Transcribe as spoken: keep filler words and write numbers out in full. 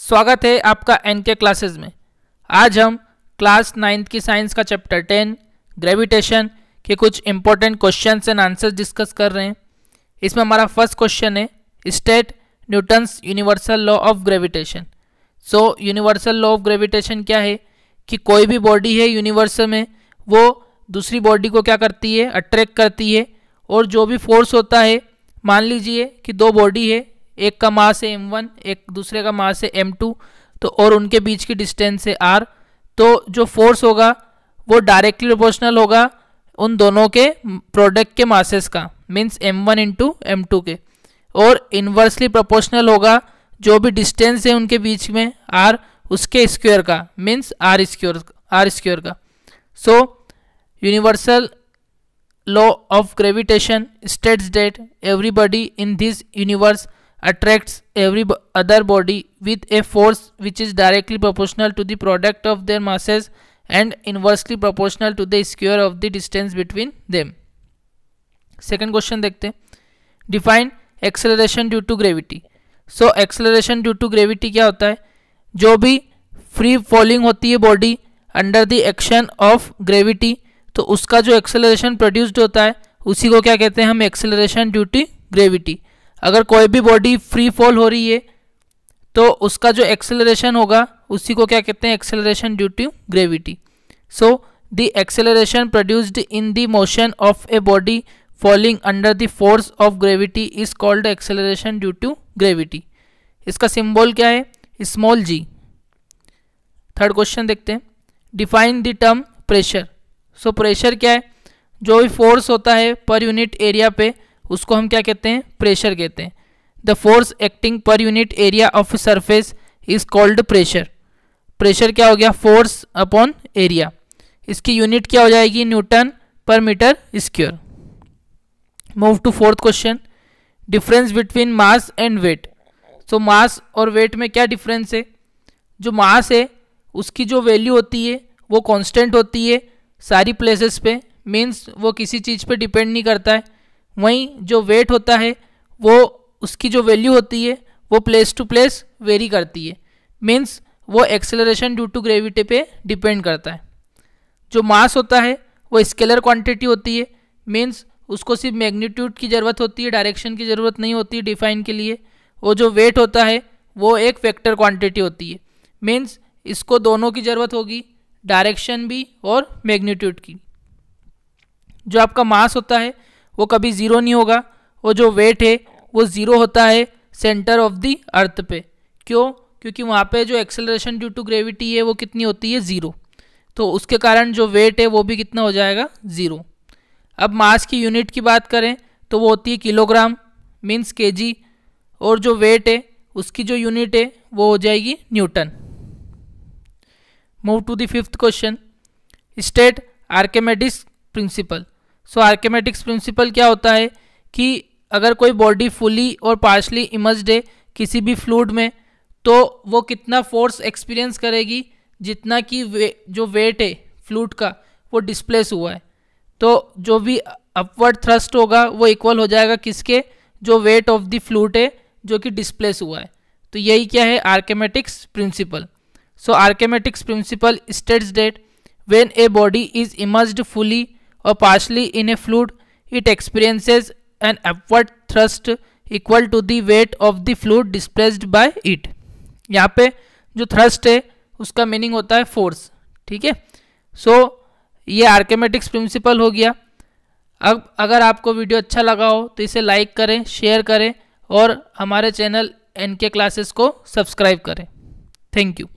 स्वागत है आपका एन के क्लासेस में। आज हम क्लास नाइन्थ की साइंस का चैप्टर टेन ग्रेविटेशन के कुछ important questions and answers discuss कर रहे हैं। इसमें हमारा फर्स्ट क्वेश्चन है state Newton's universal law of gravitation. So universal law of gravitation क्या है कि कोई भी बॉडी है यूनिवर्स में वो दूसरी बॉडी को क्या करती है, अट्रैक्ट करती है। और जो भी फोर्स होता है, मान लीजिए कि दो बॉडी है, एक का मास है एम वन, एक दूसरे का मास है एम टू, तो और उनके बीच की डिस्टेंस है आर, तो जो फोर्स होगा वो डायरेक्टली प्रोपोर्शनल होगा उन दोनों के प्रोडक्ट के मासेस का, means M one into M two के, और इन्वर्सली प्रोपोर्शनल होगा जो भी डिस्टेंस है उनके बीच में आर, उसके स्क्वायर का, means R square R square का। So universal law of gravitation states that everybody in this universe attracts every other body with a force which is directly proportional to the product of their masses and inversely proportional to the square of the distance between them. Second question देखते हैं, define acceleration due to gravity. So acceleration due to gravity क्या होता है? जो भी free falling होती है body under the action of gravity, तो उसका जो एक्सेलरेशन प्रोड्यूस्ड होता है उसी को क्या कहते हैं हम, एक्सेलरेशन ड्यू टू ग्रेविटी। अगर कोई भी बॉडी फ्री फॉल हो रही है तो उसका जो एक्सेलरेशन होगा उसी को क्या कहते हैं, acceleration due to gravity. So the acceleration produced in the motion of a body falling under the force of gravity is called acceleration due to gravity. इसका सिंबल क्या है, स्मॉल जी। थर्ड क्वेश्चन देखते हैं, define the term pressure. So pressure क्या है? जो भी force होता है पर यूनिट एरिया पे उसको हम क्या कहते हैं, प्रेशर कहते हैं। The force acting per unit area of surface is called pressure. Pressure क्या हो गया, फोर्स अपॉन एरिया। इसकी यूनिट क्या हो जाएगी, newton per metre square. Move to fourth question, difference between mass and weight. So mass और weight में क्या डिफरेंस है? जो मास है उसकी जो वैल्यू होती है वो कांस्टेंट होती है सारी प्लेसेस पे, मीन्स वो किसी चीज़ पे डिपेंड नहीं करता है। वहीं जो वेट होता है वो उसकी जो वैल्यू होती है वो प्लेस टू प्लेस वेरी करती है, मीन्स वो एक्सेलरेशन ड्यू टू ग्रेविटी पे डिपेंड करता है। जो मास होता है वो स्केलर क्वांटिटी होती है, मीन्स उसको सिर्फ मैग्नीट्यूड की ज़रूरत होती है, डायरेक्शन की ज़रूरत नहीं होती है डिफाइन के लिए। और जो वेट होता है वो एक वेक्टर क्वांटिटी होती है, मीन्स इसको दोनों की ज़रूरत होगी, डायरेक्शन भी और मैग्नीट्यूड की। जो आपका मास होता है वो कभी ज़ीरो नहीं होगा, और जो वेट है वो ज़ीरो होता है सेंटर ऑफ द अर्थ पे। क्यों? क्योंकि वहाँ पे जो एक्सेलरेशन ड्यू टू ग्रेविटी है वो कितनी होती है, ज़ीरो, तो उसके कारण जो वेट है वो भी कितना हो जाएगा, ज़ीरो। अब मास की यूनिट की बात करें तो वो होती है किलोग्राम, मीन्स केजी, और जो वेट है उसकी जो यूनिट है वो हो जाएगी newton. Move to the fifth question, state Archimedes principle. So Archimedes principle क्या होता है कि अगर कोई बॉडी फुली और पार्शली इमर्स्ड है किसी भी फ्लूइड में, तो वो कितना फोर्स एक्सपीरियंस करेगी, जितना कि वे, जो वेट है फ्लूइड का वो डिस्प्लेस हुआ है, तो जो भी अपवर्ड थ्रस्ट होगा वो इक्वल हो जाएगा किसके, जो वेट ऑफ द फ्लूइड है जो कि डिस्प्लेस हुआ है। तो यही क्या है, Archimedes principle. So Archimedes principle states that when a body is immersed fully or partially in a fluid, it experiences an upward thrust equal to the weight of the fluid displaced by it. यहाँ पे जो thrust है उसका meaning होता है force, ठीक है। So so, ये आर्किमेडिस प्रिंसिपल हो गया। अब अगर आपको वीडियो अच्छा लगा हो तो इसे लाइक करें, शेयर करें और हमारे चैनल एन के क्लासेस को सब्सक्राइब करें। Thank you.